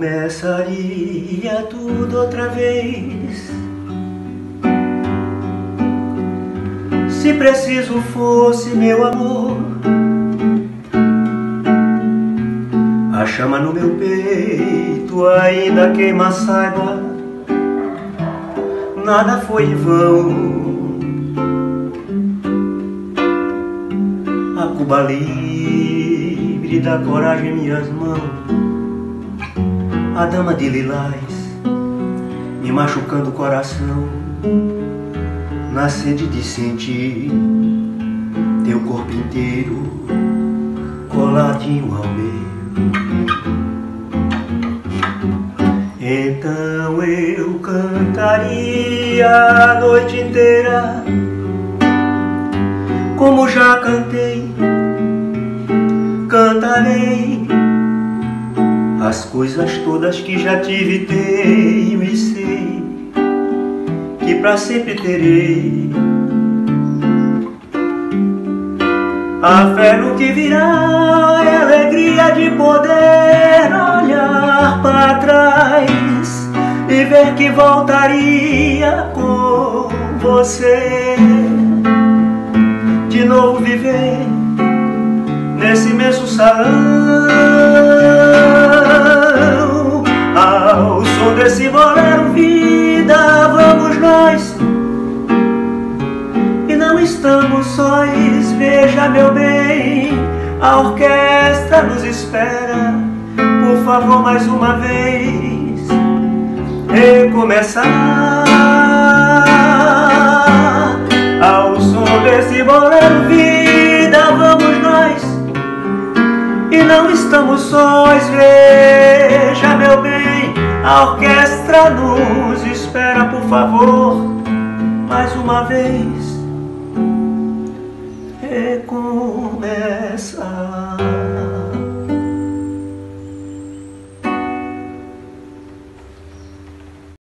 Começaria tudo outra vez, se preciso fosse, meu amor. A chama no meu peito ainda queima, saiba, nada foi em vão. A Cuba livre da coragem em minhas mãos, a dama de lilás me machucando o coração, na sede de sentir teu corpo inteiro coladinho ao meu. Então eu cantaria a noite inteira, como já cantei, cantarei as coisas todas que já tive, tenho e sei que pra sempre terei. A fé no que virá é a alegria de poder olhar para trás e ver que voltaria com você, de novo viver nesse imenso salão, ao som desse bolero, vida, vamos nós, e não estamos sós. Veja, meu bem, a orquestra nos espera, por favor, mais uma vez, recomeçar ao som desse bolero, vida, vamos nós, e não estamos sós. Veja, meu bem, a orquestra nos espera, por favor, mais uma vez,